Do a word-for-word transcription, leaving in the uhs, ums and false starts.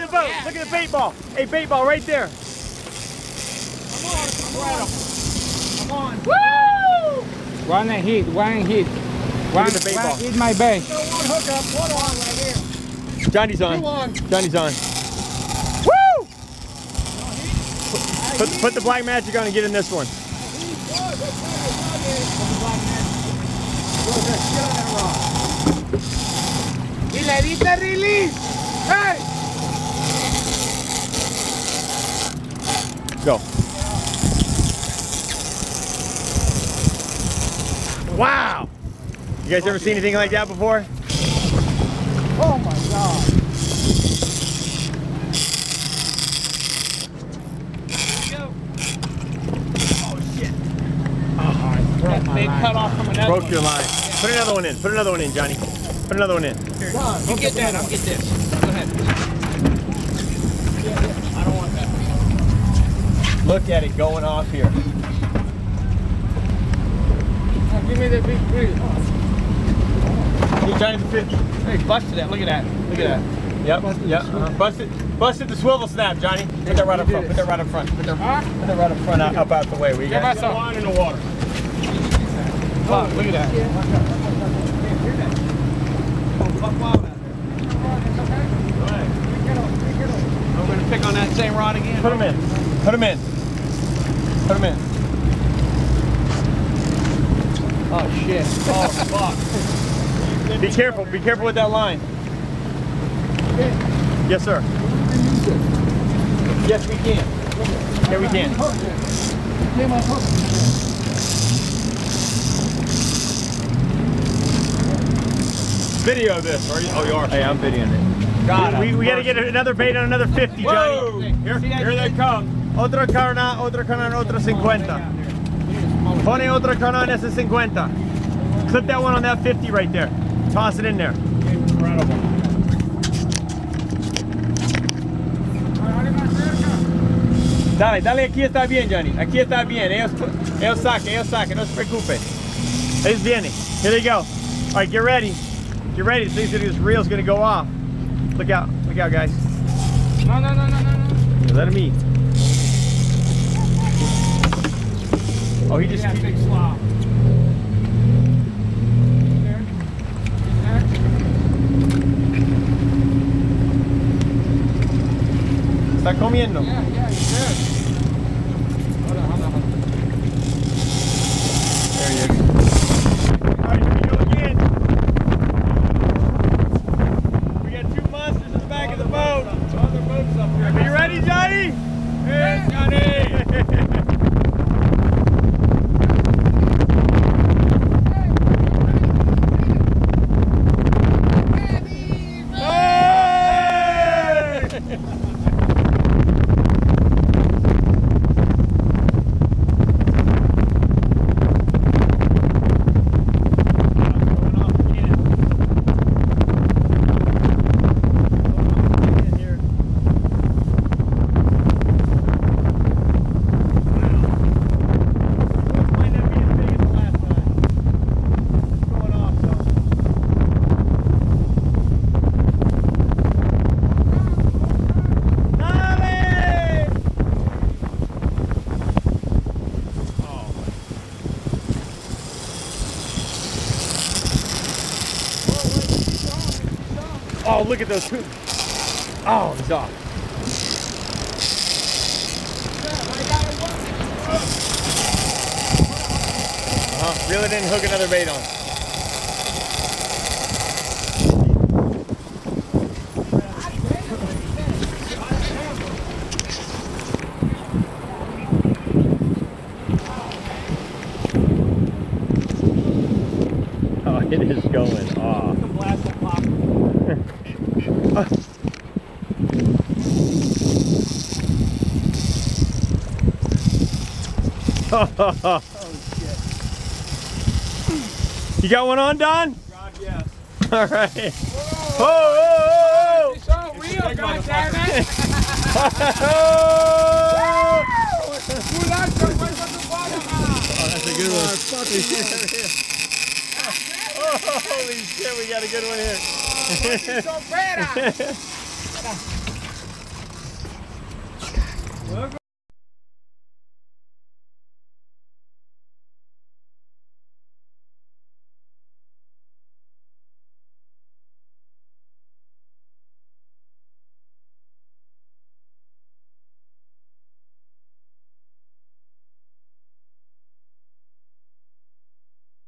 at the boat. Yeah. Look at the bait ball. Hey, bait ball right there. Come on, come on. Woo! One hit, one hit. One, the bait one ball. hit my bait. One hook up, one on right here. Johnny's on. Two on. Johnny's on. Woo! Put, put the black magic on and get in this one. Y le diste release. Hey! Go. Wow! You guys ever seen anything like that before? Oh my God. Oh shit. That big cut off from another Broke one. your line. Put another one in. Put another one in, Johnny. Put another one in. Here, you get that, I'll get this. Go ahead. I don't want that. Look at it going off here. Oh, give me the big three. Hey, Johnny, the fifty. Hey, busted that. Look at that. Look at that. Yep, yep. Uh-huh. Busted, busted the swivel snap, Johnny. Put that right up front. Put that right up front. Put that, put that right up front, up, up out the way. We got myself. line in the water. Oh, look at that. I'm going to pick on that same rod again. Put him in. Put him in. Put him in. Oh, shit. Oh, fuck. Be careful. Be careful with that line. Yes, sir. Yes, we can. Yeah, we can. Video this. Are you? Oh, you are. Hey, I'm videoing it. God, we, we, we got to get another bait on another fifty, Johnny. Whoa. Here, here they come. Otra carna, otra carna, otra cincuenta. Pone otra carna en ese cincuenta. Clip that one on that fifty right there. Toss it in there. Incredible. Dale, dale, aquí está bien, Johnny. Aquí está bien. Ellos, ellos saquen, ellos saquen. No se preocupen. Ellos vienen. Here they go. All right, get ready. Get ready. This, this reel's gonna go off. Look out. Look out, guys. No, no, no, no, no, no. Let him eat. Oh, he just got keep... big slop. Está comiendo. Yeah, yeah, he's good. Hold on, hold on, hold on. There he is. All right, here we go again. We got two monsters in the back of the boat. Other boats up here. Are you ready, Johnny? Yes, Johnny. Oh, look at those two. Oh, he's off. Uh-huh. Reel it in and hook another bait on. Oh, it is going off. Oh, shit. You got one on, Don? God, yes. All right. Whoa, whoa, whoa, It's all real, God damn it. whoa. Oh, that's a good one. Oh, holy shit, we got a good one here. Welcome.